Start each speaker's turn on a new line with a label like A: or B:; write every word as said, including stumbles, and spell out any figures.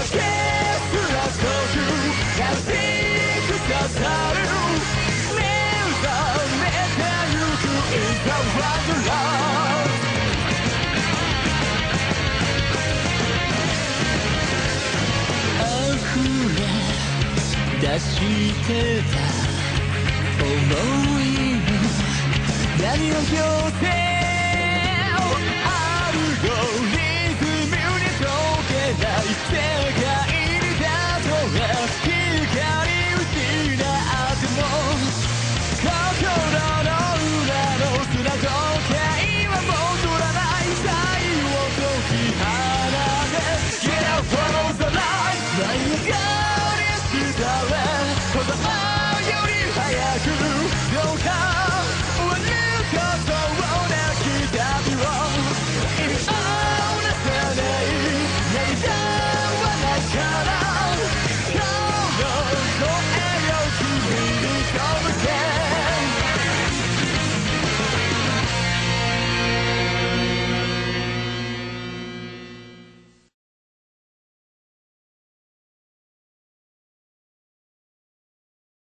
A: すら遠く優しく刺さる目覚めてゆく It's a wonderland 溢れ出してた想いを何を強制